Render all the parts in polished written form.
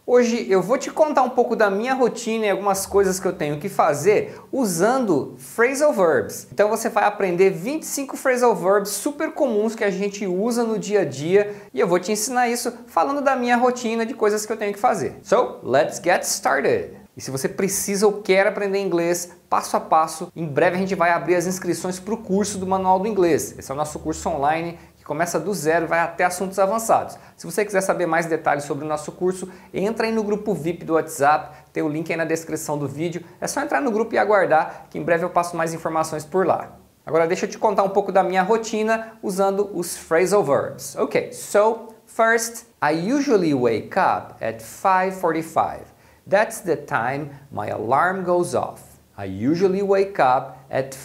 Hoje eu vou te contar um pouco da minha rotina e algumas coisas que eu tenho que fazer usando phrasal verbs. Então você vai aprender 25 phrasal verbs super comuns que a gente usa no dia a dia e eu vou te ensinar isso falando da minha rotina de coisas que eu tenho que fazer. So, let's get started! E se você precisa ou quer aprender inglês passo a passo, em breve a gente vai abrir as inscrições para o curso do Manual do Inglês. Esse é o nosso curso online que começa do zero e vai até assuntos avançados. Se você quiser saber mais detalhes sobre o nosso curso, entra aí no grupo VIP do WhatsApp, tem o link aí na descrição do vídeo. É só entrar no grupo e aguardar, que em breve eu passo mais informações por lá. Agora deixa eu te contar um pouco da minha rotina usando os phrasal verbs. Ok, so first, I usually wake up at 5:45. That's the time my alarm goes off. I usually wake up at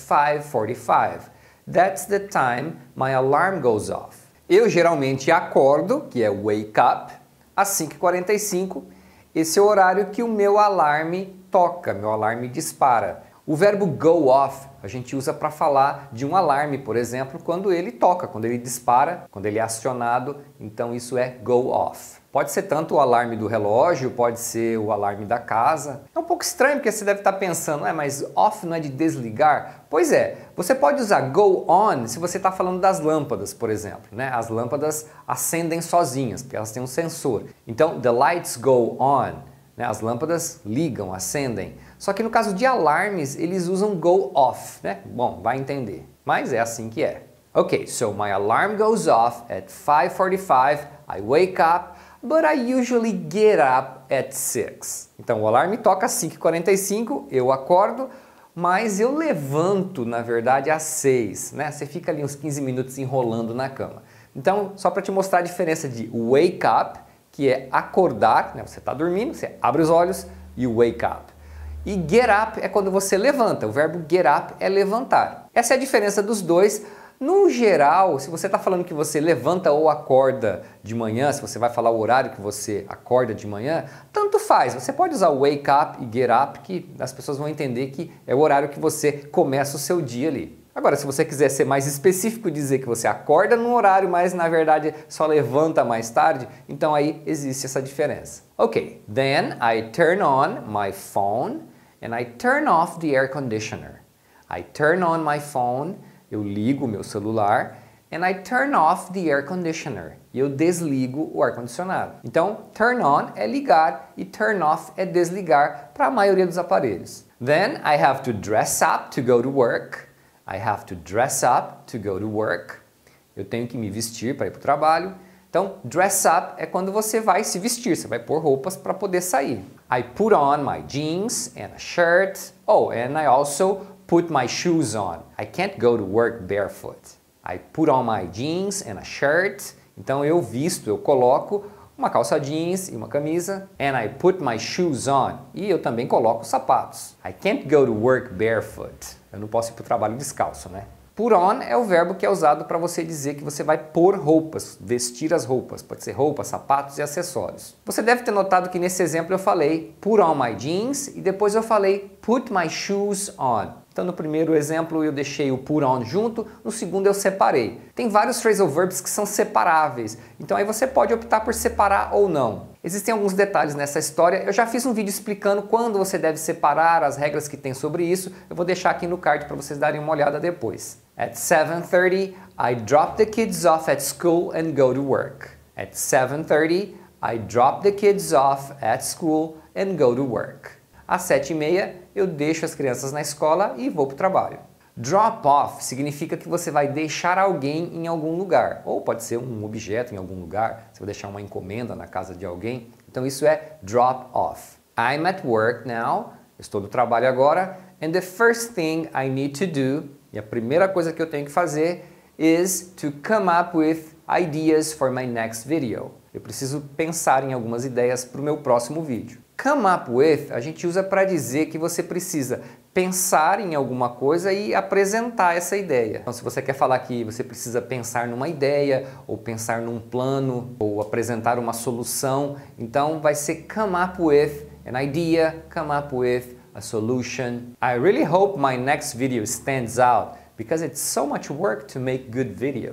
5:45. That's the time my alarm goes off. Eu geralmente acordo, que é wake up, às 5h45. Esse é o horário que o meu alarme toca, meu alarme dispara. O verbo go off a gente usa para falar de um alarme, por exemplo, quando ele toca, quando ele dispara, quando ele é acionado, então isso é go off. Pode ser tanto o alarme do relógio, pode ser o alarme da casa. É um pouco estranho porque você deve estar pensando, mas off não é de desligar? Pois é, você pode usar go on se você está falando das lâmpadas, por exemplo. Né? As lâmpadas acendem sozinhas, porque elas têm um sensor. Então, the lights go on. Né? As lâmpadas ligam, acendem. Só que no caso de alarmes, eles usam go off. Né? Bom, vai entender. Mas é assim que é. Ok, so my alarm goes off at 5:45. I wake up. But I usually get up at 6. Então o alarme toca às 5h45, eu acordo, mas eu levanto, na verdade, às 6. Né? Você fica ali uns 15 minutos enrolando na cama. Então, só para te mostrar a diferença de wake up, que é acordar, né? Você está dormindo, você abre os olhos e wake up. E get up é quando você levanta, o verbo get up é levantar. Essa é a diferença dos dois. No geral, se você está falando que você levanta ou acorda de manhã, se você vai falar o horário que você acorda de manhã, tanto faz. Você pode usar wake up e get up, que as pessoas vão entender que é o horário que você começa o seu dia ali. Agora, se você quiser ser mais específico e dizer que você acorda num horário, mas na verdade só levanta mais tarde, então aí existe essa diferença. Ok, then I turn on my phone and I turn off the air conditioner. I turn on my phone. Eu ligo o meu celular and I turn off the air conditioner. E eu desligo o ar-condicionado. Então, turn on é ligar e turn off é desligar para a maioria dos aparelhos. Then I have to dress up to go to work. I have to dress up to go to work. Eu tenho que me vestir para ir para o trabalho. Então, dress up é quando você vai se vestir, você vai pôr roupas para poder sair. I put on my jeans and a shirt. Oh, and I also put my shoes on. I can't go to work barefoot. I put on my jeans and a shirt. Então eu visto, eu coloco uma calça jeans e uma camisa. And I put my shoes on. E eu também coloco sapatos. I can't go to work barefoot. Eu não posso ir para o trabalho descalço, né? Put on é o verbo que é usado para você dizer que você vai pôr roupas, vestir as roupas. Pode ser roupas, sapatos e acessórios. Você deve ter notado que nesse exemplo eu falei put on my jeans e depois eu falei put my shoes on. Então no primeiro exemplo eu deixei o put on junto, no segundo eu separei. Tem vários phrasal verbs que são separáveis, então aí você pode optar por separar ou não. Existem alguns detalhes nessa história, eu já fiz um vídeo explicando quando você deve separar, as regras que tem sobre isso, eu vou deixar aqui no card para vocês darem uma olhada depois. At 7:30, I drop the kids off at school and go to work. At 7:30, I drop the kids off at school and go to work. Às 7h30, eu deixo as crianças na escola e vou para o trabalho. Drop off significa que você vai deixar alguém em algum lugar. Ou pode ser um objeto em algum lugar, você vai deixar uma encomenda na casa de alguém. Então isso é drop off. I'm at work now, estou no trabalho agora, and the first thing I need to do, e a primeira coisa que eu tenho que fazer, is to come up with ideas for my next video. Eu preciso pensar em algumas ideias para o meu próximo vídeo. Come up with a gente usa para dizer que você precisa pensar em alguma coisa e apresentar essa ideia. Então, se você quer falar que você precisa pensar numa ideia, ou pensar num plano, ou apresentar uma solução, então vai ser come up with an idea, come up with a solution. I really hope my next video stands out because it's so much work to make good videos.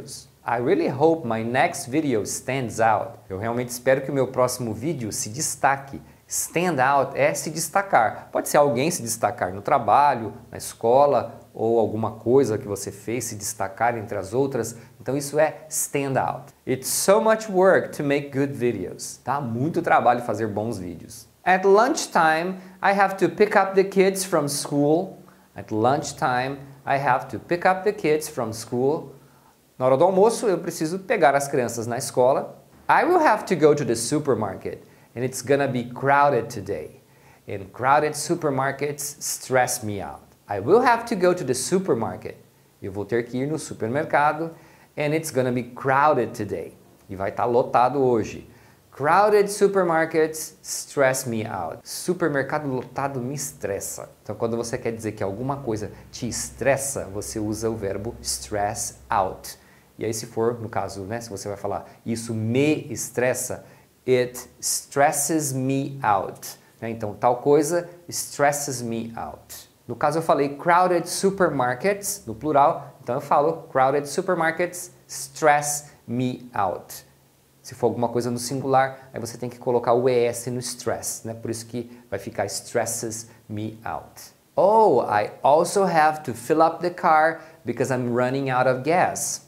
I really hope my next video stands out. Eu realmente espero que o meu próximo vídeo se destaque. Stand out é se destacar. Pode ser alguém se destacar no trabalho, na escola, ou alguma coisa que você fez se destacar entre as outras. Então isso é stand out. It's so much work to make good videos. Dá muito trabalho fazer bons vídeos. At lunchtime, I have to pick up the kids from school. At lunchtime, I have to pick up the kids from school. Na hora do almoço, eu preciso pegar as crianças na escola. I will have to go to the supermarket. And it's gonna be crowded today. And crowded supermarkets stress me out. I will have to go to the supermarket. Eu vou ter que ir no supermercado. And it's gonna be crowded today. E vai estar lotado hoje. Crowded supermarkets stress me out. Supermercado lotado me estressa. Então, quando você quer dizer que alguma coisa te estressa, você usa o verbo stress out. E aí, se for, no caso, né, se você vai falar isso me estressa, it stresses me out. Então, tal coisa stresses me out. No caso, eu falei crowded supermarkets, no plural. Então, eu falo crowded supermarkets stress me out. Se for alguma coisa no singular, aí você tem que colocar o ES no stress, né? Por isso que vai ficar stresses me out. Oh, I also have to fill up the car because I'm running out of gas.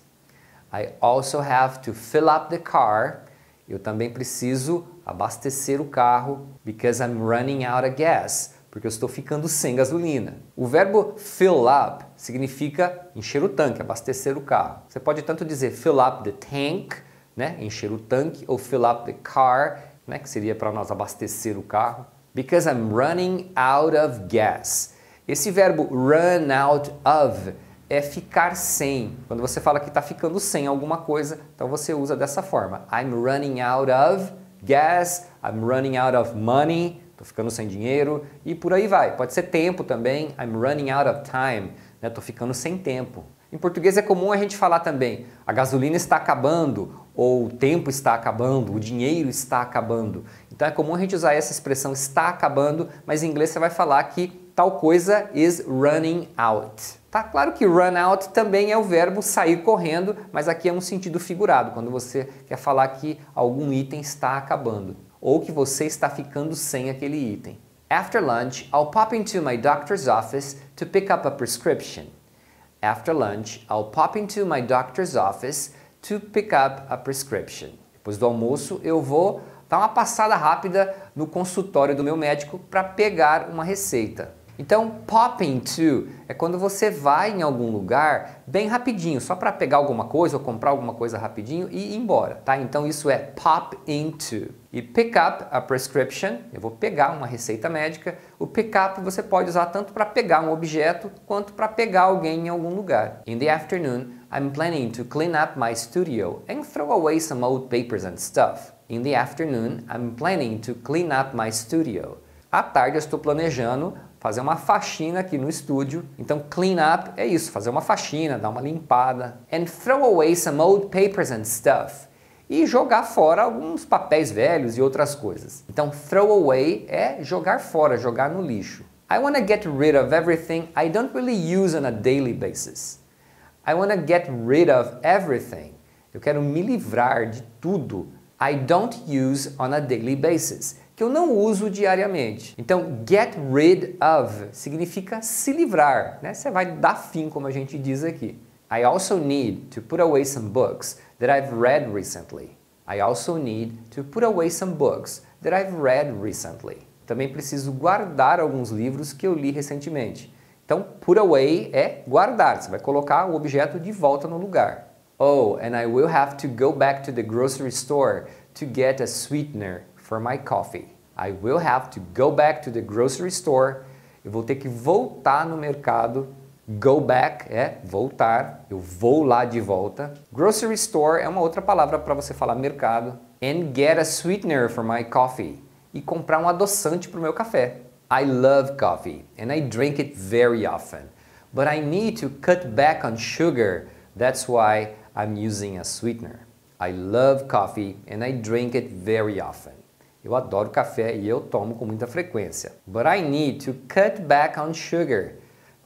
I also have to fill up the car. Eu também preciso abastecer o carro because I'm running out of gas, porque eu estou ficando sem gasolina. O verbo fill up significa encher o tanque, abastecer o carro. Você pode tanto dizer fill up the tank, né, encher o tanque, ou fill up the car, né, que seria para nós abastecer o carro. Because I'm running out of gas. Esse verbo run out of é ficar sem. Quando você fala que está ficando sem alguma coisa, então você usa dessa forma. I'm running out of gas, I'm running out of money, estou ficando sem dinheiro, e por aí vai. Pode ser tempo também, I'm running out of time, né, estou ficando sem tempo. Em português é comum a gente falar também, a gasolina está acabando, ou o tempo está acabando, o dinheiro está acabando. Então é comum a gente usar essa expressão está acabando, mas em inglês você vai falar que tal coisa is running out. Tá claro que run out também é o verbo sair correndo, mas aqui é um sentido figurado, quando você quer falar que algum item está acabando, ou que você está ficando sem aquele item. After lunch, I'll pop into my doctor's office to pick up a prescription. After lunch, I'll pop into my doctor's office to pick up a prescription. Depois do almoço, eu vou dar uma passada rápida no consultório do meu médico para pegar uma receita. Então, pop into é quando você vai em algum lugar bem rapidinho, só para pegar alguma coisa ou comprar alguma coisa rapidinho e ir embora, tá? Então isso é pop into. E pick up a prescription, eu vou pegar uma receita médica. O pick up você pode usar tanto para pegar um objeto quanto para pegar alguém em algum lugar. In the afternoon, I'm planning to clean up my studio and throw away some old papers and stuff. In the afternoon, I'm planning to clean up my studio. À tarde eu estou planejando fazer uma faxina aqui no estúdio. Então, clean up é isso, fazer uma faxina, dar uma limpada. And throw away some old papers and stuff. E jogar fora alguns papéis velhos e outras coisas. Então, throw away é jogar fora, jogar no lixo. I want to get rid of everything I don't really use on a daily basis. I want to get rid of everything. Eu quero me livrar de tudo I don't use on a daily basis, que eu não uso diariamente. Então, get rid of significa se livrar, né? Você vai dar fim, como a gente diz aqui. I also need to put away some books that I've read recently. I also need to put away some books that I've read recently. Também preciso guardar alguns livros que eu li recentemente. Então, put away é guardar. Você vai colocar o objeto de volta no lugar. Oh, and I will have to go back to the grocery store to get a sweetener for my coffee. I will have to go back to the grocery store. Eu vou ter que voltar no mercado. Go back é voltar. Eu vou lá de volta. Grocery store é uma outra palavra para você falar mercado. And get a sweetener for my coffee. E comprar um adoçante para o meu café. I love coffee and I drink it very often. But I need to cut back on sugar. That's why I'm using a sweetener. I love coffee and I drink it very often. Eu adoro café e eu tomo com muita frequência. But I need to cut back on sugar.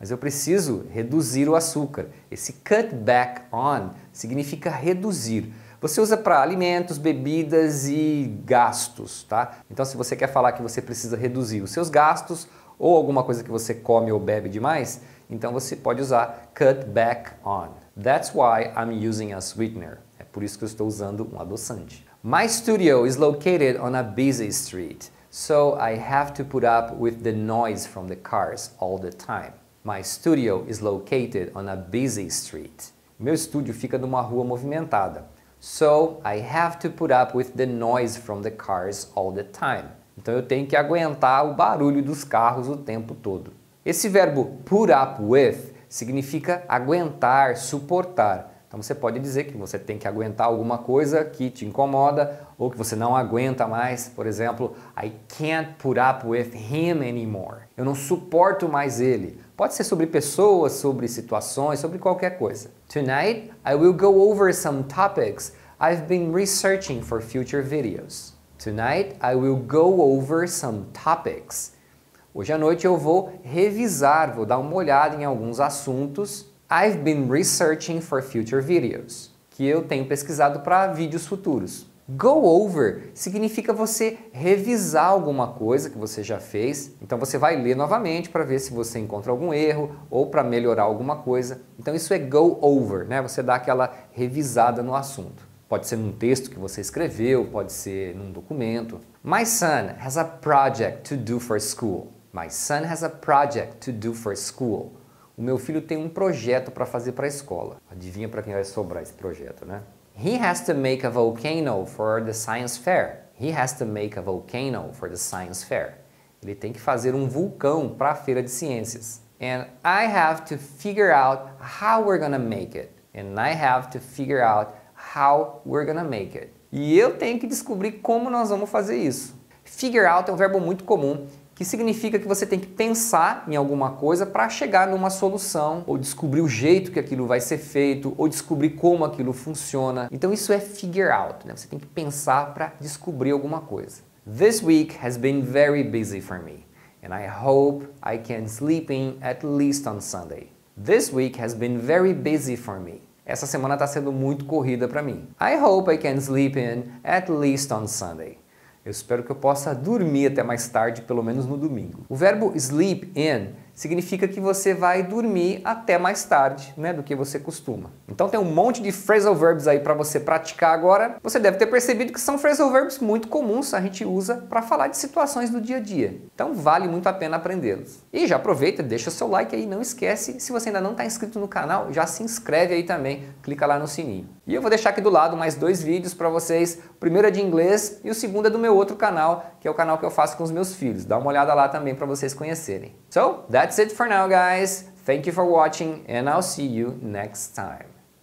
mas eu preciso reduzir o açúcar. Esse cut back on significa reduzir. Você usa para alimentos, bebidas e gastos, tá? Então se você quer falar que você precisa reduzir os seus gastos ou alguma coisa que você come ou bebe demais, então você pode usar cut back on. That's why I'm using a sweetener. É por isso que eu estou usando um adoçante. My studio is located on a busy street, so I have to put up with the noise from the cars all the time. My studio is located on a busy street. Meu estúdio fica numa rua movimentada. So I have to put up with the noise from the cars all the time. Então eu tenho que aguentar o barulho dos carros o tempo todo. Esse verbo put up with significa aguentar, suportar. Então você pode dizer que você tem que aguentar alguma coisa que te incomoda ou que você não aguenta mais. Por exemplo, I can't put up with him anymore. Eu não suporto mais ele. Pode ser sobre pessoas, sobre situações, sobre qualquer coisa. Tonight, I will go over some topics I've been researching for future videos. Tonight, I will go over some topics. Hoje à noite eu vou revisar, vou dar uma olhada em alguns assuntos I've been researching for future videos, que eu tenho pesquisado para vídeos futuros. Go over significa você revisar alguma coisa que você já fez, então você vai ler novamente para ver se você encontra algum erro ou para melhorar alguma coisa. Então isso é go over, né? Você dá aquela revisada no assunto. Pode ser num texto que você escreveu, pode ser num documento. My son has a project to do for school. My son has a project to do for school. O meu filho tem um projeto para fazer para a escola. Adivinha para quem vai sobrar esse projeto, né? He has to make a volcano for the science fair. He has to make a volcano for the science fair. Ele tem que fazer um vulcão para a feira de ciências. And I have to figure out how we're gonna make it. And I have to figure out how we're gonna make it. E eu tenho que descobrir como nós vamos fazer isso. Figure out é um verbo muito comum, que significa que você tem que pensar em alguma coisa para chegar numa solução, ou descobrir o jeito que aquilo vai ser feito, ou descobrir como aquilo funciona. Então isso é figure out, né? Você tem que pensar para descobrir alguma coisa. This week has been very busy for me, and I hope I can sleep in at least on Sunday. This week has been very busy for me. Essa semana está sendo muito corrida para mim. I hope I can sleep in at least on Sunday. Eu espero que eu possa dormir até mais tarde, pelo menos no domingo. O verbo sleep in significa que você vai dormir até mais tarde, né, do que você costuma. Então tem um monte de phrasal verbs aí para você praticar agora. Você deve ter percebido que são phrasal verbs muito comuns, a gente usa para falar de situações do dia a dia. Então vale muito a pena aprendê-los. E já aproveita, deixa seu like aí, não esquece, se você ainda não está inscrito no canal, já se inscreve aí também, clica lá no sininho. E eu vou deixar aqui do lado mais 2 vídeos para vocês, o primeiro é de inglês e o segundo é do meu outro canal, que é o canal que eu faço com os meus filhos. Dá uma olhada lá também para vocês conhecerem. So, that's it for now, guys. Thank you for watching, and I'll see you next time.